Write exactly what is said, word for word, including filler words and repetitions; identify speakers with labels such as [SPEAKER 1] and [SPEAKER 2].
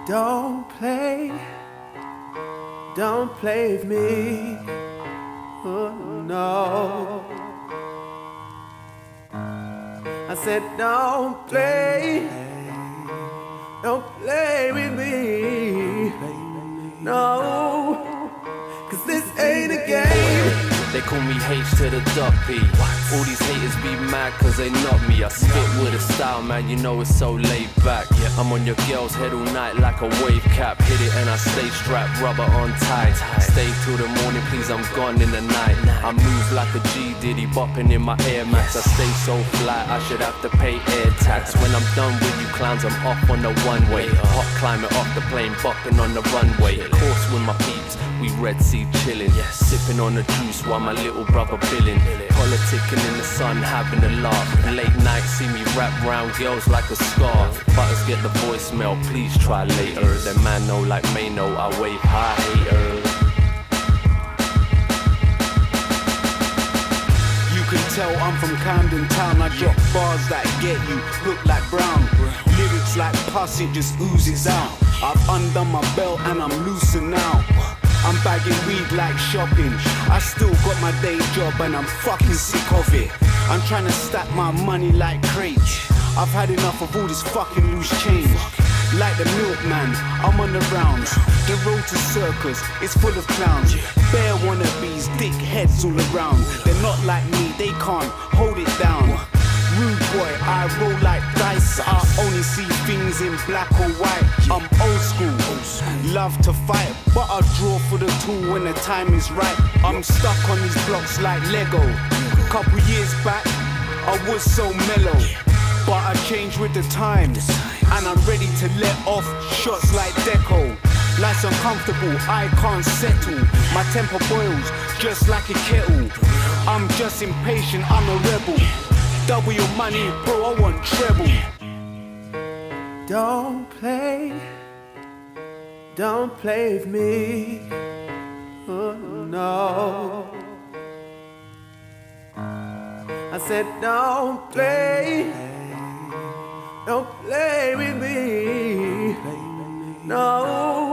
[SPEAKER 1] Don't play, don't play with me, oh no. I said don't play, don't play with me, no, cause this ain't a game.
[SPEAKER 2] They call me H to the dot P. All these haters be mad cause they not me. I spit with a style, man, you know it's so laid back. I'm on your girl's head all night like a wave cap. Hit it and I stay strapped, rubber on tight. Stay till the morning, please, I'm gone in the night. I move like a G Diddy, bopping in my Air Max. I stay so fly, I should have to pay air tax. When I'm done with you clowns, I'm off on the one way. Hot climate off the plane, bopping on the runway. Course with my peeps, we Red Sea chillin'. Sipping on the juice while my little brother billin'. Politicking in the sun, having a laugh. Late night, see me wrap round girls like a scarf. Butters get the voicemail, please try later. That man know like Mano, I wave high haters.
[SPEAKER 3] You can tell I'm from Camden Town. I drop bars that get you hooked like Brown. Lyrics like pus, it just oozes out. I've undone my belt and I'm looser now. I'm bagging weed like shopping. I still got my day job and I'm fucking sick of it. I'm trying to stack my money like crates. I've had enough of all this fucking loose change. Like the milkman, I'm on the rounds. The road to circus is full of clowns. Bare wannabes, dick heads all around. They're not like me, they can't hold it down. Rude boy, I roll like dice. I only see things in black or white. I'm old school, love to fight, but I draw for the tool when the time is right. I'm stuck on these blocks like Lego. Couple years back, I was so mellow, but I changed with the times, and I'm ready to let off shots like Deco. Life's uncomfortable, I can't settle. My temper boils just like a kettle. I'm just impatient, I'm a rebel. Double your money, bro, I want treble.
[SPEAKER 1] Don't play, don't play with me, oh no. I said don't play, don't play with me, no.